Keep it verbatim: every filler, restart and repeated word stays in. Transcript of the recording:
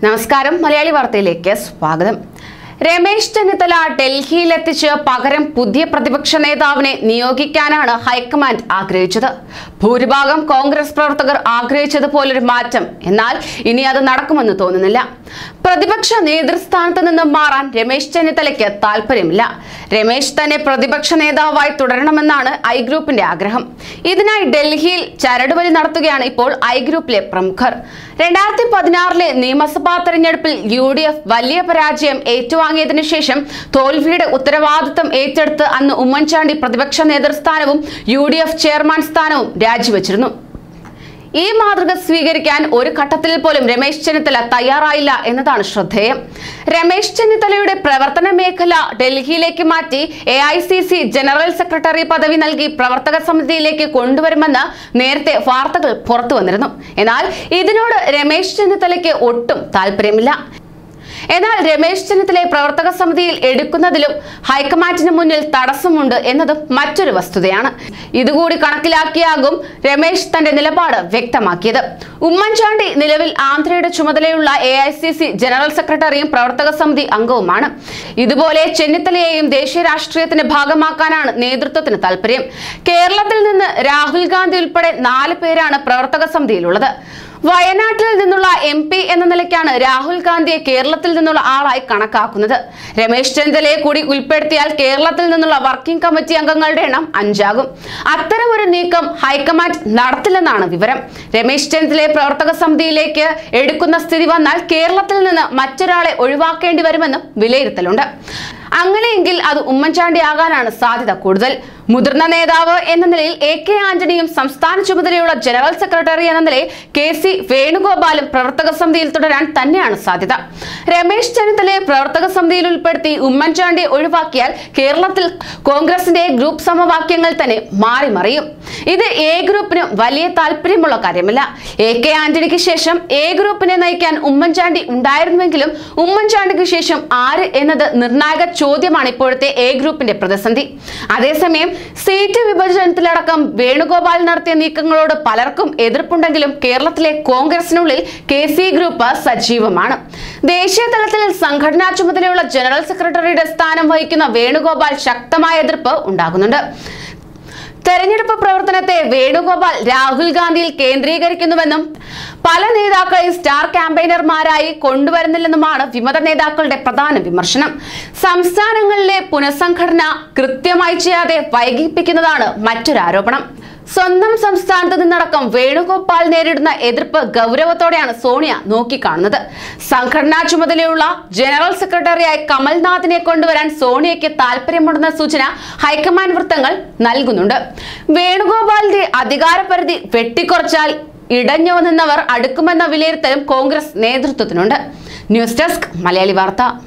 നമസ്കാരം മലയാളി വാർത്തയിലേക്ക് സ്വാഗതം. രമേശ് ചെന്നിത്തല ഡൽഹിയിലെത്തിച്ച് പകരം പുതിയ പ്രതിപക്ഷ നേതാവിനെ നിയോഗിക്കാനാണ് ഹൈക്കമാൻഡ് ആഗ്രഹിച്ചത്. ഭൂരിഭാഗം കോൺഗ്രസ് പ്രവർത്തകർ ആഗ്രഹിച്ചതുപോലൊരു മാറ്റം എന്നാൽ ഇനി അത് നടക്കുമെന്ന് തോന്നുന്നില്ല. പ്രതിപക്ഷ നേതൃസ്ഥാനത്ത് നിന്ന് മാറാൻ രമേശ് ചെന്നിത്തലയ്ക്ക് താല്പര്യമില്ല. രമേശ് തന്നെ പ്രതിപക്ഷ നേതാവായി തുടരണമെന്നാണ് ഐ ഗ്രൂപ്പിന്റെ ആഗ്രഹം. ഇതിനായി ഡൽഹിയിൽ ചരടുവലി നടത്തുകയാണ് ഇപ്പോൾ ഐ ഗ്രൂപ്പിലെ പ്രമുഖർ. രണ്ടായിരത്തി പതിനാറിലെ നിയമസഭാ തെരഞ്ഞെടുപ്പിൽ യു ഡി എഫ് വലിയ പരാജയം ഏറ്റുവാങ്ങിയതിനു ശേഷം തോൽവിയുടെ ഉത്തരവാദിത്തം ഏറ്റെടുത്ത് അന്ന് ഉമ്മൻചാണ്ടി പ്രതിപക്ഷ നേതൃസ്ഥാനവും യു ഡി എഫ് ചെയർമാൻ സ്ഥാനവും രാജിവെച്ചിരുന്നു. ഈ മാതൃക സ്വീകരിക്കാൻ ഒരു ഘട്ടത്തിൽ പോലും രമേശ് ചെന്നിത്തല തയ്യാറായില്ല എന്നതാണ് ശ്രദ്ധേയം. രമേശ് ചെന്നിത്തലയുടെ പ്രവർത്തന മേഖല ഡൽഹിയിലേക്ക് മാറ്റി A I C C general secretary പദവി നൽകി പ്രവർത്തക സമിതിയിലേക്ക് കൊണ്ടുവരുമെന്ന് നേരത്തെ വാർത്തകൾ പുറത്തു വന്നിരുന്നു. എന്നാൽ ഇതിനോട് രമേശ് ചെന്നിത്തലയ്ക്ക് ഒട്ടും താല്പര്യമില്ല. എന്നാൽ രമേശ് ചെന്നിത്തലയെ പ്രവർത്തക സമിതിയിൽ എടുക്കുന്നതിലും ഹൈക്കമാൻഡിന് മുന്നിൽ തടസ്സമുണ്ട് എന്നതും മറ്റൊരു വസ്തുതയാണ്. ഇതുകൂടി കണക്കിലാക്കിയാകും രമേശ് തന്റെ നിലപാട് വ്യക്തമാക്കിയത്. ഉമ്മൻചാണ്ടി നിലവിൽ ആന്ധ്രയുടെ ചുമതലയുള്ള A I C C general സെക്രട്ടറിയും പ്രവർത്തക സമിതി അംഗവുമാണ്. ഇതുപോലെ ചെന്നിത്തലയെയും ദേശീയ രാഷ്ട്രീയത്തിന്റെ ഭാഗമാക്കാനാണ് നേതൃത്വത്തിന് താല്പര്യം. കേരളത്തിൽ നിന്ന് രാഹുൽ ഗാന്ധി ഉൾപ്പെടെ നാല് പേരാണ് പ്രവർത്തക സമിതിയിലുള്ളത്. വയനാട്ടിൽ നിന്നുള്ള എം പി എന്ന നിലയ്ക്കാണ് രാഹുൽ ഗാന്ധിയെ കേരളത്തിൽ നിന്നുള്ള ആളായി കണക്കാക്കുന്നത്. രമേശ് ചെന്നിത്തലയെ കൂടി ഉൾപ്പെടുത്തിയാൽ കേരളത്തിൽ നിന്നുള്ള വർക്കിംഗ് കമ്മിറ്റി അംഗങ്ങളുടെ എണ്ണം അഞ്ചാകും. അത്തരമൊരു നീക്കം ഹൈക്കമാൻഡ് നടത്തില്ലെന്നാണ് വിവരം. രമേശ് ചെന്നിത്തലയെ പ്രവർത്തക സമിതിയിലേക്ക് എടുക്കുന്ന സ്ഥിതി വന്നാൽ കേരളത്തിൽ നിന്ന് മറ്റൊരാളെ ഒഴിവാക്കേണ്ടി വരുമെന്നും വിലയിരുത്തലുണ്ട്. അങ്ങനെയെങ്കിൽ അത് ഉമ്മൻചാണ്ടി ആകാനാണ് സാധ്യത കൂടുതൽ. മുതിർന്ന നേതാവ് എന്ന നിലയിൽ എ കെ ആന്റണിയും സംസ്ഥാന ചുമതലയുള്ള ജനറൽ സെക്രട്ടറി എന്ന നിലയിൽ കെ സി വേണുഗോപാലും പ്രവർത്തക സമിതിയിൽ തുടരാൻ തന്നെയാണ് സാധ്യത. രമേശ് ചെന്നിത്തലയെ പ്രവർത്തക സമിതിയിൽ ഉൾപ്പെടുത്തി ഉമ്മൻചാണ്ടിയെ ഒഴിവാക്കിയാൽ കേരളത്തിൽ കോൺഗ്രസിന്റെ ഗ്രൂപ്പ് സമവാക്യങ്ങൾ തന്നെ മാറി മറിയും. ഇത് എ ഗ്രൂപ്പിന് വലിയ താല്പര്യമുള്ള കാര്യമല്ല. എ കെ ആന്റണിക്ക് ശേഷം എ ഗ്രൂപ്പിനെ നയിക്കാൻ ഉമ്മൻചാണ്ടി ഉണ്ടായിരുന്നുവെങ്കിലും ഉമ്മൻചാണ്ടിക്ക് ശേഷം ആര് എന്നത് നിർണായക ചോദ്യമാണ് ഇപ്പോഴത്തെ എ ഗ്രൂപ്പിന്റെ പ്രതിസന്ധി. അതേസമയം സീറ്റ് വിഭജനത്തിലടക്കം വേണുഗോപാൽ നടത്തിയ നീക്കങ്ങളോട് പലർക്കും എതിർപ്പുണ്ടെങ്കിലും കേരളത്തിലെ കോൺഗ്രസിനുള്ളിൽ കെ സി ഗ്രൂപ്പ് സജീവമാണ്. ദേശീയ തലത്തിൽ സംഘടനാ ചുമതലയുള്ള ജനറൽ സെക്രട്ടറിയുടെ സ്ഥാനം വഹിക്കുന്ന വേണുഗോപാൽ ശക്തമായ എതിർപ്പ് ഉണ്ടാകുന്നുണ്ട്. തെരഞ്ഞെടുപ്പ് പ്രവർത്തനത്തെ വേണുഗോപാൽ രാഹുൽ ഗാന്ധിയിൽ കേന്ദ്രീകരിക്കുന്നുവെന്നും പല നേതാക്കളെയും സ്റ്റാർ ക്യാമ്പയിനർമാരായി കൊണ്ടുവരുന്നില്ലെന്നുമാണ് വിമത നേതാക്കളുടെ പ്രധാന വിമർശനം. സംസ്ഥാനങ്ങളിലെ പുനഃസംഘടന കൃത്യമായി ചെയ്യാതെ വൈകിപ്പിക്കുന്നതാണ് മറ്റൊരു ആരോപണം. സ്വന്തം സംസ്ഥാനത്ത് നിന്നടക്കം വേണുഗോപാൽ നേരിടുന്ന എതിർപ്പ് ഗൗരവത്തോടെയാണ് സോണിയ നോക്കിക്കാണുന്നത്. സംഘടനാ ചുമതലയുള്ള ജനറൽ സെക്രട്ടറിയായി കമൽനാഥിനെ കൊണ്ടുവരാൻ സോണിയയ്ക്ക് താല്പര്യമുണ്ടെന്ന സൂചന ഹൈക്കമാൻഡ് വൃത്തങ്ങൾ നൽകുന്നുണ്ട്. വേണുഗോപാലിന്റെ അധികാരപരിധി വെട്ടിക്കുറച്ചാൽ ഇടഞ്ഞു നിന്നവർ അടുക്കുമെന്ന വിലയിരുത്തലും കോൺഗ്രസ് നേതൃത്വത്തിനുണ്ട്. ന്യൂസ് ഡെസ്ക് മലയാളി വാർത്ത.